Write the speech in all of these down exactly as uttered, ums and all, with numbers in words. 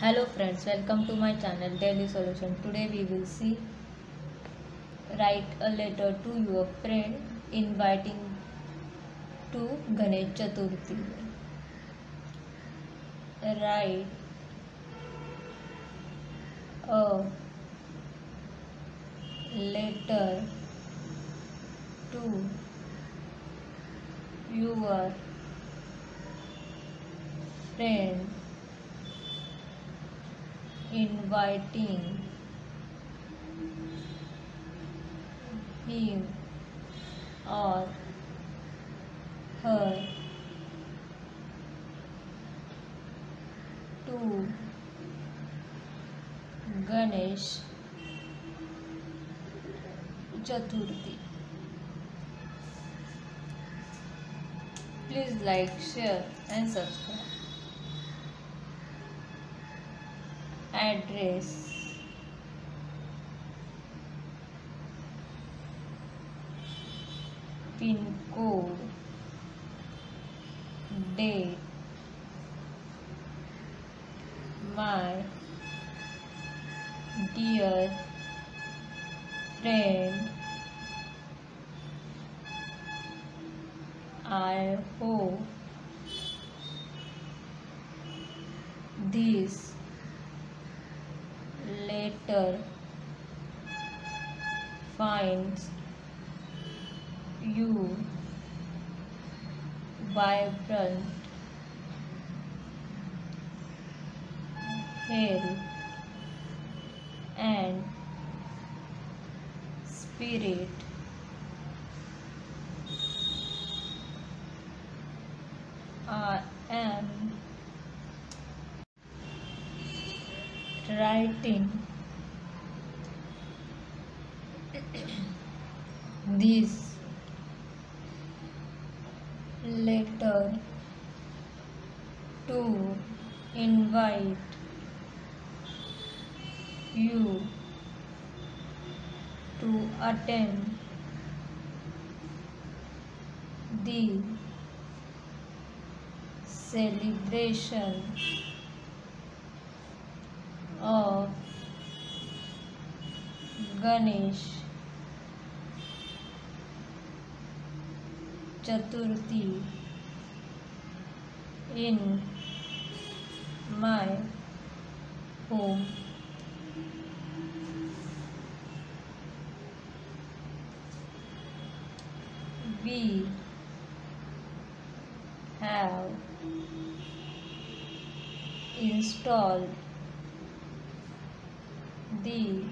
Hello friends, welcome to my channel Daily Solution. Today we will see write a letter to your friend inviting to Ganesh Chaturthi. Write a letter to your friend inviting him or her to Ganesh Chaturthi. Please like, share and subscribe. Address pin code, date, my dear friend, I hope this letter finds you vibrant, health and spirit. I am writing this letter to invite you to attend the celebration of Ganesh Chaturthi in my home. We have installed the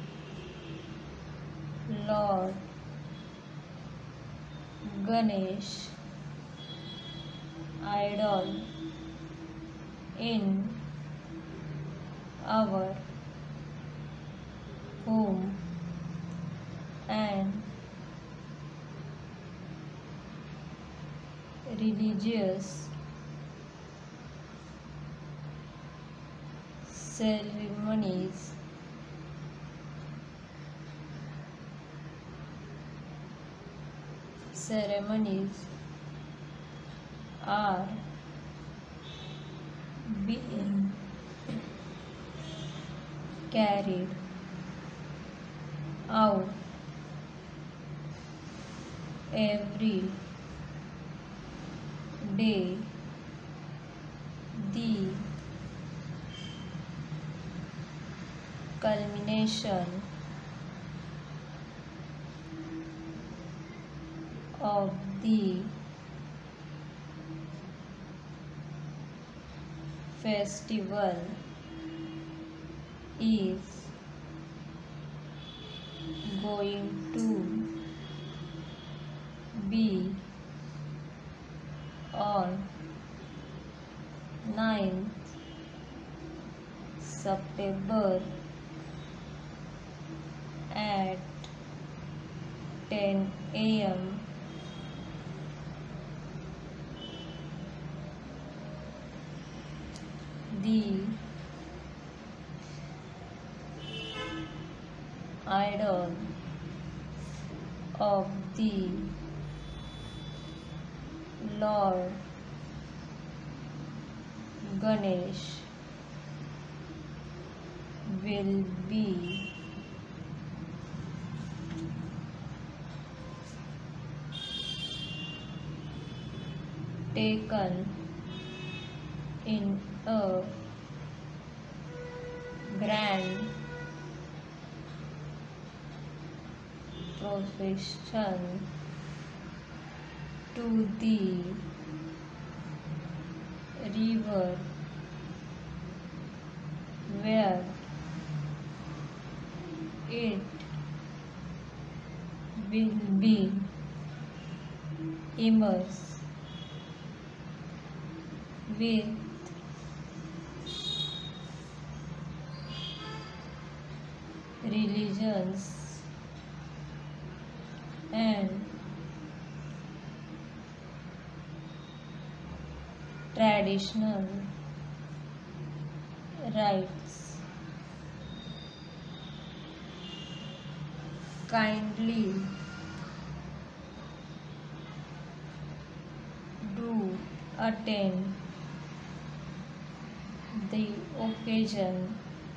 Lord Ganesh idol in our home and religious ceremonies ceremonies are being carried out every day. The culmination of the festival is going to be on ninth September at ten A M The idol of the Lord Ganesh will be taken in a grand procession to the river where it will be immersed with religions and traditional rites. Kindly do attend the occasion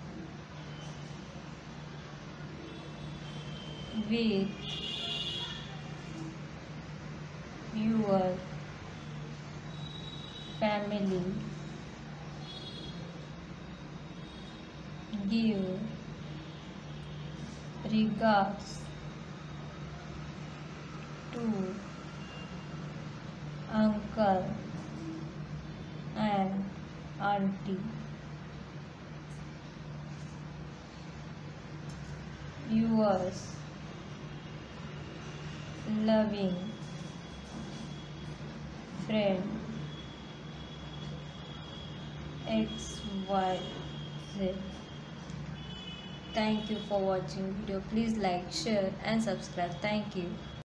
with your family. Give regards to uncle and auntie. Yours loving friend X Y Z. Thank you for watching video. Please like, share and subscribe. Thank you.